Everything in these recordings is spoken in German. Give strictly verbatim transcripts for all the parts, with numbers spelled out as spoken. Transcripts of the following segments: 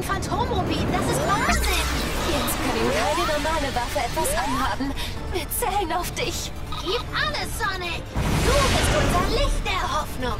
den Phantomrubin. Das ist Wahnsinn. Jetzt kann ihm keine normale Waffe etwas anhaben. Wir zählen auf dich. Gib alles, Sonic. Du bist unser Licht der Hoffnung.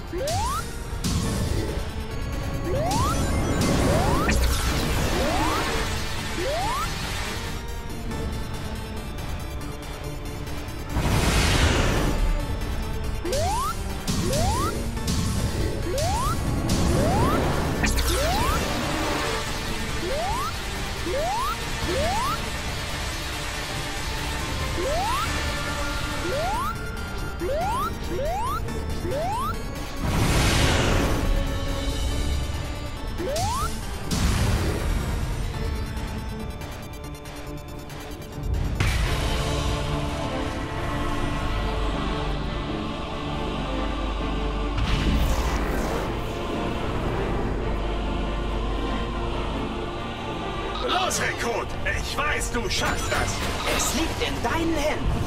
Los, Rekrut! Ich weiß, du schaffst das! Es liegt in deinen Händen.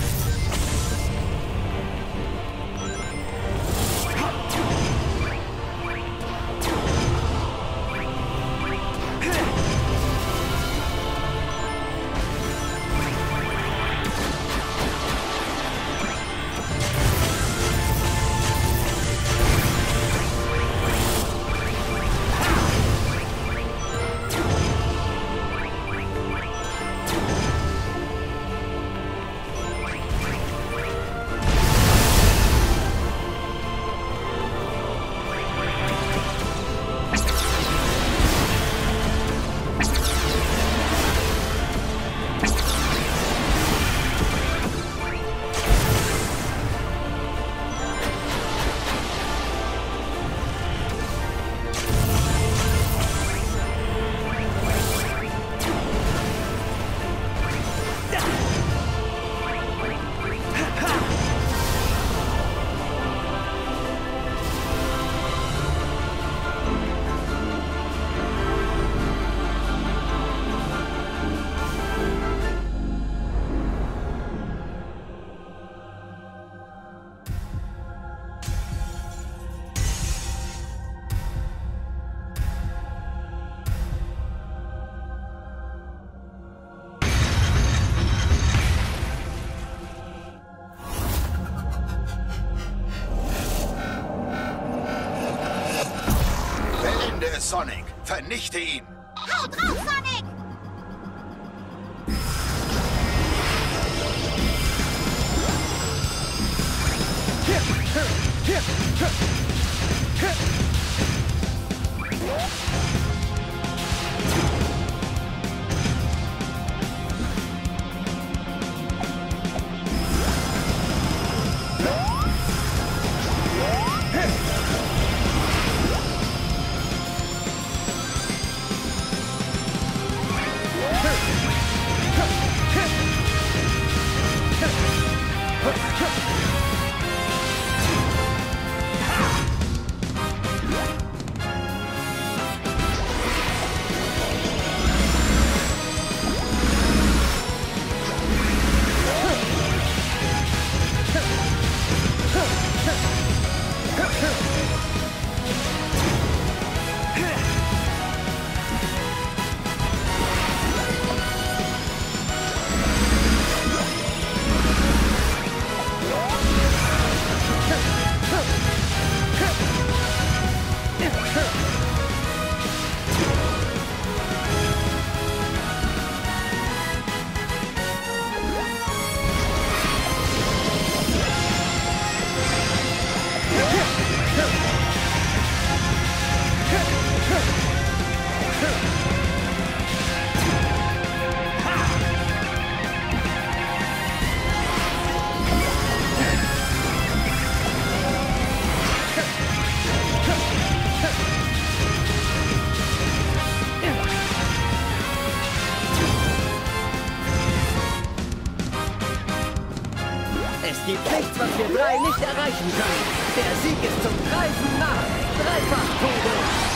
Sonic, vernichte ihn! Hau drauf, Sonic! Es gibt nichts, was wir drei nicht erreichen können. Der Sieg ist zum Greifen nah. Dreifach Turbo.